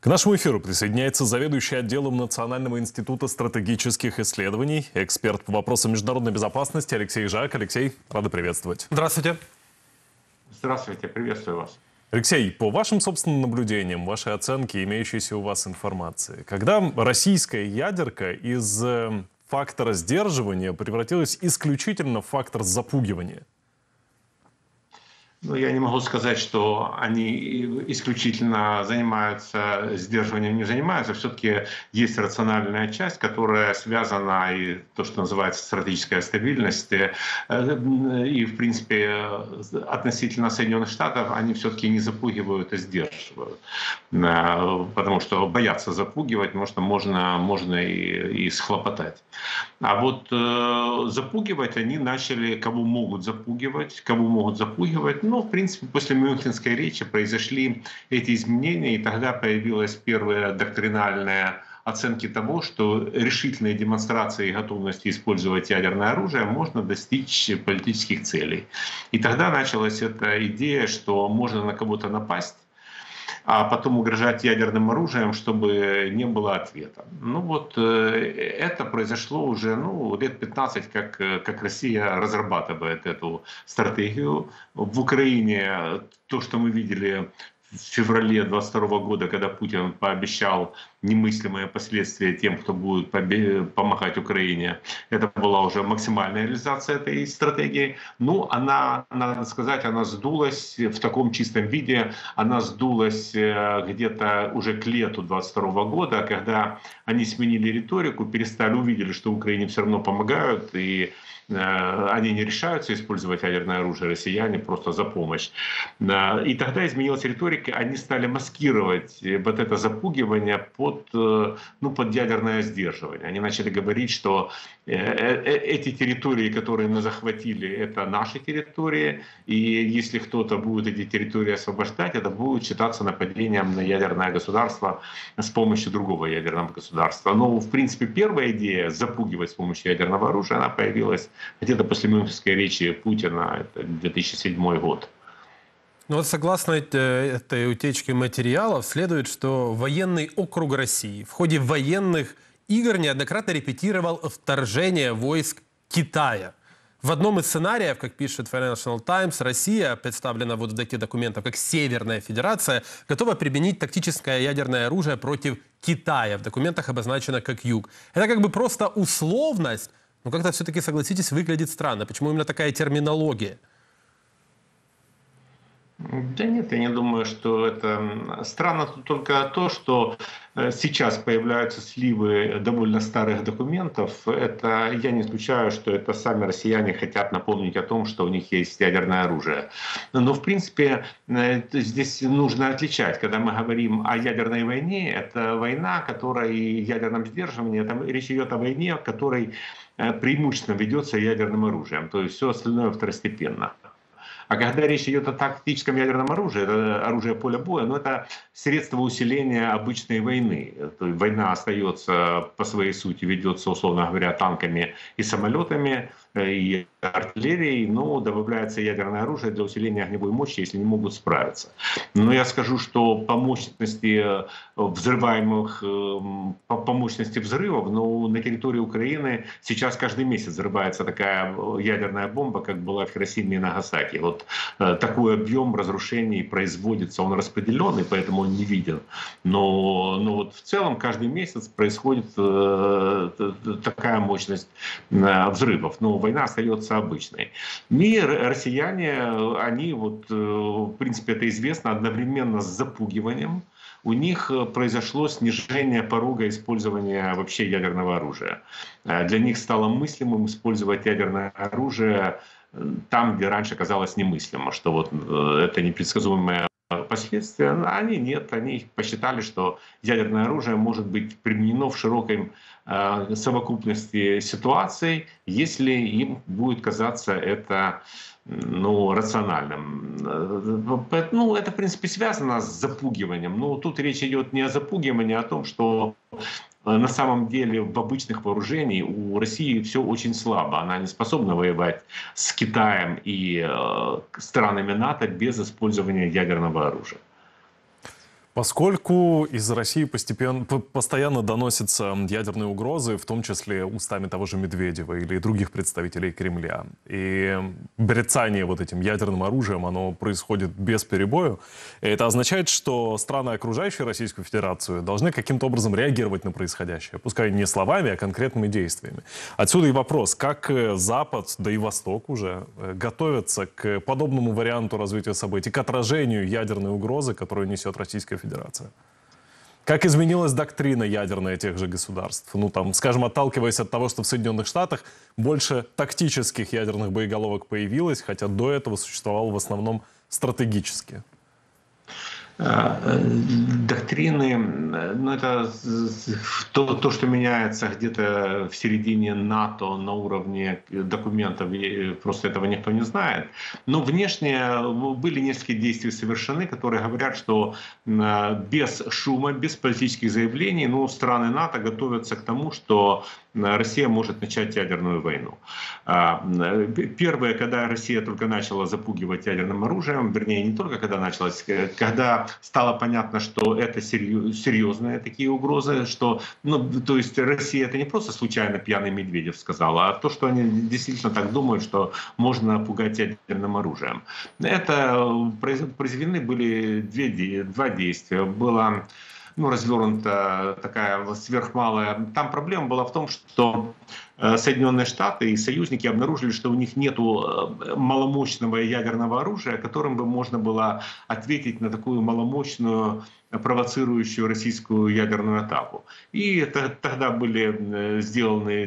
К нашему эфиру присоединяется заведующий отделом Национального института стратегических исследований, эксперт по вопросам международной безопасности Алексей Жак. Алексей, рада приветствовать. Здравствуйте. Здравствуйте, приветствую вас. Алексей, по вашим собственным наблюдениям, вашей оценке, имеющейся у вас информации, когда российская ядерка из фактора сдерживания превратилась исключительно в фактор запугивания? Ну, я не могу сказать, что они исключительно занимаются сдерживанием, не занимаются. Все-таки есть рациональная часть, которая связана, и то, что называется стратегическая стабильность. И, в принципе, относительно Соединенных Штатов они все-таки не запугивают, а сдерживают. Потому что боятся запугивать, потому что можно и схлопотать. А вот запугивать они начали, кого могут запугивать. Ну, в принципе, после Мюнхенской речи произошли эти изменения, и тогда появилась первая доктринальная оценки того, что решительной демонстрацией готовности использовать ядерное оружие можно достичь политических целей. И тогда началась эта идея, что можно на кого-то напасть, а потом угрожать ядерным оружием, чтобы не было ответа. Ну вот это произошло уже лет 15, как Россия разрабатывает эту стратегию. В Украине то, что мы видели в феврале 2022 года, когда Путин пообещал немыслимые последствия тем, кто будет помогать Украине, это была уже максимальная реализация этой стратегии. Ну, она, надо сказать, она сдулась в таком чистом виде, она сдулась где-то уже к лету 2022 года, когда они сменили риторику, увидели, что Украине все равно помогают, и они не решаются использовать ядерное оружие, россияне просто за помощь. И тогда изменилась риторика, они стали маскировать вот это запугивание под ядерное сдерживание. Они начали говорить, что эти территории, которые мы захватили, это наши территории, и если кто-то будет эти территории освобождать, это будет считаться нападением на ядерное государство с помощью другого ядерного государства. Но, в принципе, первая идея запугивать с помощью ядерного оружия, она появилась где-то после Мюнхенской речи Путина, это 2007 год. Ну вот согласно этой утечке материалов, следует, что военный округ России в ходе военных игр неоднократно репетировал вторжение войск Китая. В одном из сценариев, как пишет Financial Times, Россия, представлена вот в таких документах, как Северная Федерация, готова применить тактическое ядерное оружие против Китая. В документах обозначено как Юг. Это как бы просто условность, но как-то все-таки, согласитесь, выглядит странно. Почему именно такая терминология? Да нет, я не думаю, что это странно. Тут только то, что сейчас появляются сливы довольно старых документов. Это я не исключаю, что это сами россияне хотят напомнить о том, что у них есть ядерное оружие. Но в принципе здесь нужно отличать. Когда мы говорим о ядерной войне, это война, которая и ядерном сдерживании, там речь идет о войне, в которой преимущественно ведется ядерным оружием. То есть все остальное второстепенно. А когда речь идет о тактическом ядерном оружии, это оружие поля боя, но это средство усиления обычной войны. То есть война остается по своей сути, ведется, условно говоря, танками и самолетами, и артиллерией, но добавляется ядерное оружие для усиления огневой мощи, если не могут справиться. Но я скажу, что по мощности взрываемых, по мощности взрывов, но на территории Украины сейчас каждый месяц взрывается такая ядерная бомба, как была в Хиросиме и Нагасаки. Вот такой объем разрушений производится, он распределенный, поэтому он не виден. Но вот в целом каждый месяц происходит такая мощность взрывов. Но война остается обычной. И россияне, они в принципе, это известно, одновременно с запугиванием у них произошло снижение порога использования вообще ядерного оружия. Для них стало мыслимым использовать ядерное оружие там, где раньше казалось немыслимо, что вот это непредсказуемое последствия. Они посчитали, что ядерное оружие может быть применено в широкой совокупности ситуаций, если им будет казаться это рациональным. Это, в принципе, связано с запугиванием. Но тут речь идет не о запугивании, а о том, что на самом деле в обычных вооружениях у России все очень слабо. Она не способна воевать с Китаем и странами НАТО без использования ядерного оружия. Поскольку из России постоянно доносятся ядерные угрозы, в том числе устами того же Медведева или других представителей Кремля, и брецание вот этим ядерным оружием, оно происходит без перебоя, это означает, что страны, окружающие Российскую Федерацию, должны каким-то образом реагировать на происходящее, пускай не словами, а конкретными действиями. Отсюда и вопрос, как Запад, да и Восток уже, готовятся к подобному варианту развития событий, к отражению ядерной угрозы, которую несет Российская Федерация. Как изменилась доктрина ядерная тех же государств? Ну, там, скажем, отталкиваясь от того, что в Соединенных Штатах больше тактических ядерных боеголовок появилось, хотя до этого существовало в основном стратегически. Доктрины, ну это то, что меняется где-то в середине НАТО на уровне документов, просто этого никто не знает. Но внешне были несколько действий совершены, которые говорят, что без шума, без политических заявлений, ну, страны НАТО готовятся к тому, что Россия может начать ядерную войну. Первое, когда Россия только начала запугивать ядерным оружием, вернее, не только когда началась, когда стало понятно, что это серьезные такие угрозы, что, ну, то есть Россия это не просто случайно пьяный Медведев сказал, а то, что они действительно так думают, что можно пугать ядерным оружием. Это произведены были два действия. Было развернута такая сверхмалая. Там проблема была в том, что Соединенные Штаты и союзники обнаружили, что у них нет маломощного ядерного оружия, которым бы можно было ответить на такую маломощную, провоцирующую российскую ядерную атаку. И тогда были сделаны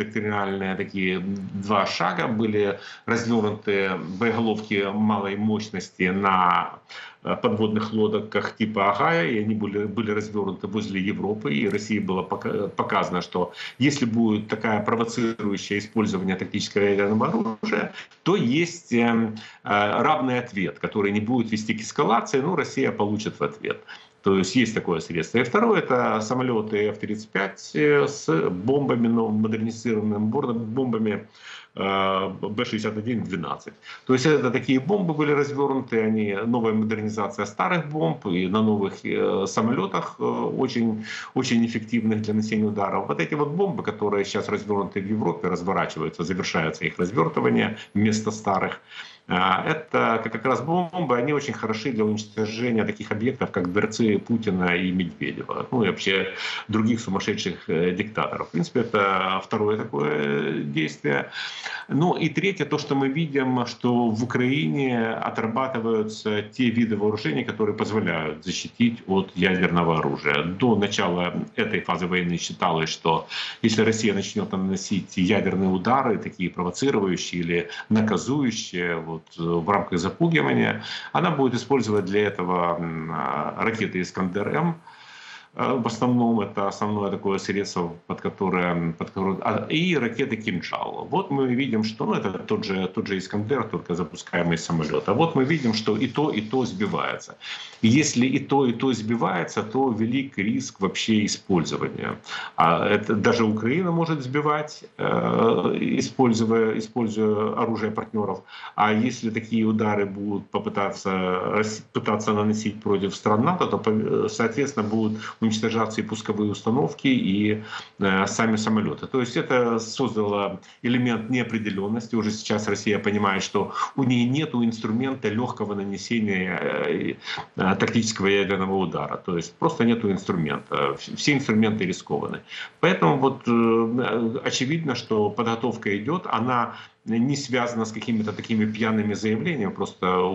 два шага, были развернуты боеголовки малой мощности на подводных лодках типа Агая, и они были развернуты возле Европы, и России было показано, что если будет такая провоцирующее использование тактического ядерного оружия, то есть равный ответ, который не будет вести к эскалации, но Россия получит в ответ. То есть есть такое средство. И второе — это самолеты F-35 с бомбами, модернизированными бомбами Б-61-12. То есть это такие бомбы были развернуты, новая модернизация старых бомб, и на новых самолетах очень, очень эффективных для нанесения ударов. Вот эти вот бомбы, которые сейчас развернуты в Европе, разворачиваются, завершается их развертывание вместо старых. Это как раз бомбы, они очень хороши для уничтожения таких объектов, как дворцы Путина и Медведева, ну и вообще других сумасшедших диктаторов. В принципе, это второе такое действие. Ну и третье, то, что мы видим, что в Украине отрабатываются те виды вооружений, которые позволяют защитить от ядерного оружия. До начала этой фазы войны считалось, что если Россия начнет наносить ядерные удары, такие провоцирующие или наказующие, в рамках запугивания, она будет использовать для этого ракеты «Искандер-М». В основном это основное такое средство, под которое и ракеты «Кинжал». Вот мы видим, что это тот же «Искандер», только запускаемый из самолета. Вот мы видим, что и то сбивается. И если и то сбивается, то велик риск вообще использования. Это даже Украина может сбивать, используя оружие партнеров. А если такие удары будут пытаться наносить против стран НАТО, то, соответственно, будут уничтожаться и пусковые установки, и сами самолеты. То есть это создало элемент неопределенности. Уже сейчас Россия понимает, что у нее нет инструмента легкого нанесения тактического ядерного удара. То есть просто нет инструмента. Все инструменты рискованы. Поэтому очевидно, что подготовка идет. Она не связана с какими-то такими пьяными заявлениями. Просто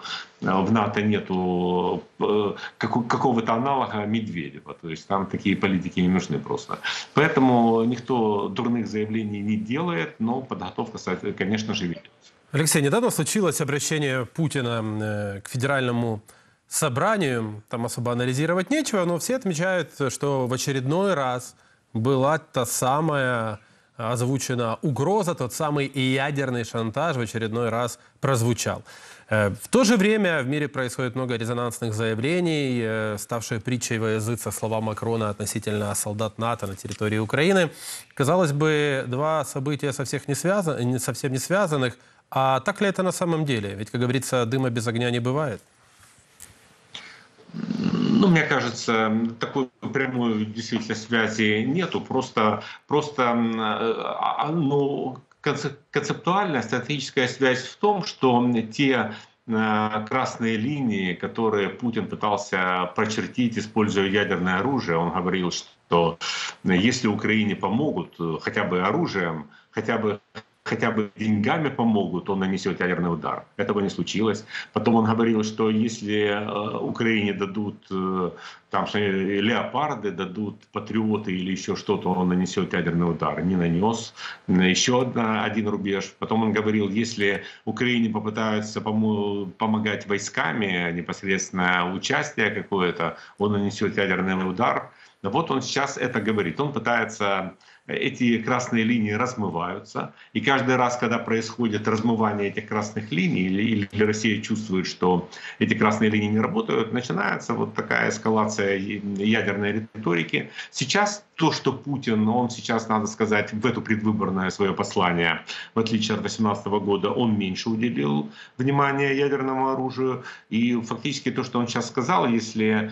в НАТО нету какого-то аналога Медведева. То есть там такие политики не нужны просто. Поэтому никто дурных заявлений не делает, но подготовка, конечно же, ведется. Алексей, недавно случилось обращение Путина к федеральному собранию. Там особо анализировать нечего, но все отмечают, что в очередной раз была та самая озвучена угроза, тот самый ядерный шантаж в очередной раз прозвучал. В то же время в мире происходит много резонансных заявлений, ставшие притчей во языце слова Макрона относительно солдат НАТО на территории Украины. Казалось бы, два события совсем не связанных. А так ли это на самом деле? Ведь, как говорится, дыма без огня не бывает. Ну, мне кажется, такой прямой действительно связи нету. Просто ну, концептуальная стратегическая связь в том, что те красные линии, которые Путин пытался прочертить, используя ядерное оружие, он говорил, что если Украине помогут хотя бы оружием, хотя бы деньгами помогут, он нанесет ядерный удар. Этого не случилось. Потом он говорил, что если Украине дадут там леопарды, дадут патриоты или еще что-то, он нанесет ядерный удар. Не нанес. Еще один рубеж. Потом он говорил, если Украине попытаются помогать войсками, непосредственно участие какое-то, он нанесет ядерный удар. Вот он сейчас это говорит. Он пытается... Эти красные линии размываются. И каждый раз, когда происходит размывание этих красных линий, или Россия чувствует, что эти красные линии не работают, начинается вот такая эскалация ядерной риторики. Сейчас то, что Путин, он сейчас, надо сказать, в это предвыборное свое послание, в отличие от 2018 года, он меньше уделил внимания ядерному оружию. И фактически то, что он сейчас сказал, если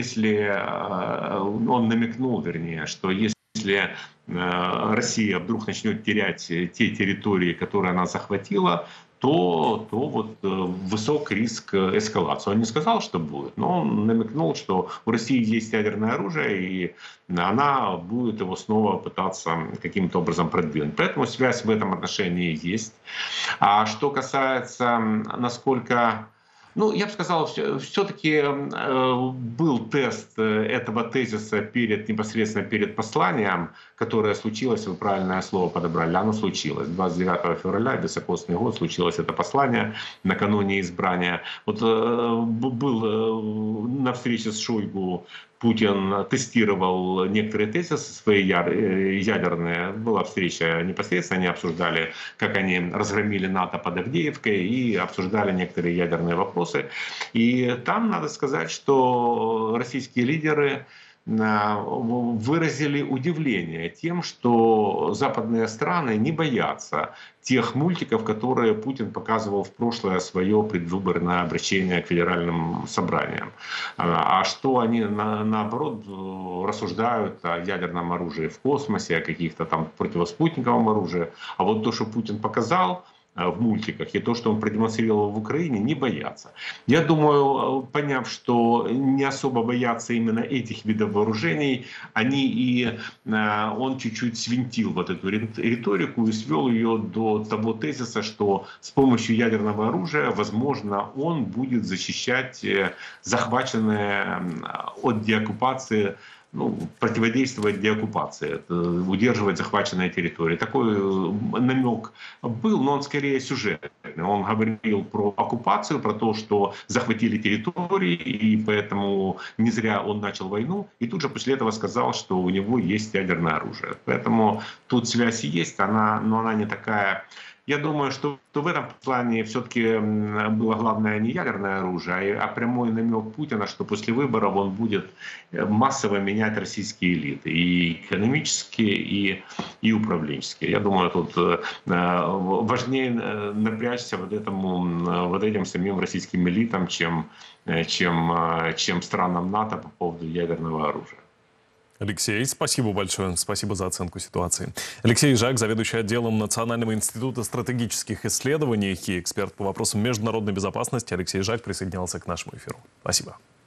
он намекнул, вернее, что если Россия вдруг начнет терять те территории, которые она захватила, то вот высок риск эскалации. Он не сказал, что будет, но он намекнул, что у России есть ядерное оружие, и она будет его снова пытаться каким-то образом продвинуть. Поэтому связь в этом отношении есть. А что касается, насколько... Ну, я бы сказал, все-таки был тест этого тезиса непосредственно перед посланием, которое случилось, вы правильное слово подобрали, оно случилось. 29 февраля, високосный год, случилось это послание накануне избрания. Вот был на встрече с Шойгу, Путин тестировал некоторые тезисы свои ядерные. Была встреча непосредственно, они обсуждали, как они разгромили НАТО под Авдеевкой, и обсуждали некоторые ядерные вопросы. И там надо сказать, что российские лидеры выразили удивление тем, что западные страны не боятся тех мультиков, которые Путин показывал в прошлое свое предвыборное обращение к федеральным собраниям. А что они, наоборот, рассуждают о ядерном оружии в космосе, о каких-то там противоспутниковом оружии. А вот то, что Путин показал в мультиках, и то, что он продемонстрировал в Украине, не боятся. Я думаю, поняв, что не особо боятся именно этих видов вооружений, он чуть-чуть свинтил вот эту риторику и свел ее до того тезиса, что с помощью ядерного оружия, возможно, он будет защищать захваченные от деоккупации, противодействовать деоккупации, удерживать захваченные территории. Такой намек был, но он скорее сюжетный. Он говорил про оккупацию, про то, что захватили территории, и поэтому не зря он начал войну, и тут же после этого сказал, что у него есть ядерное оружие. Поэтому тут связь есть, но она не такая... Я думаю, что в этом плане все-таки было главное не ядерное оружие, а прямой намек Путина, что после выборов он будет массово менять российские элиты, и экономические, и управленческие. Я думаю, тут важнее напрячься вот этим самим российским элитам, чем странам НАТО по поводу ядерного оружия. Алексей, спасибо большое. Спасибо за оценку ситуации. Алексей Жак, заведующий отделом Национального института стратегических исследований и эксперт по вопросам международной безопасности. Алексей Жак присоединялся к нашему эфиру. Спасибо.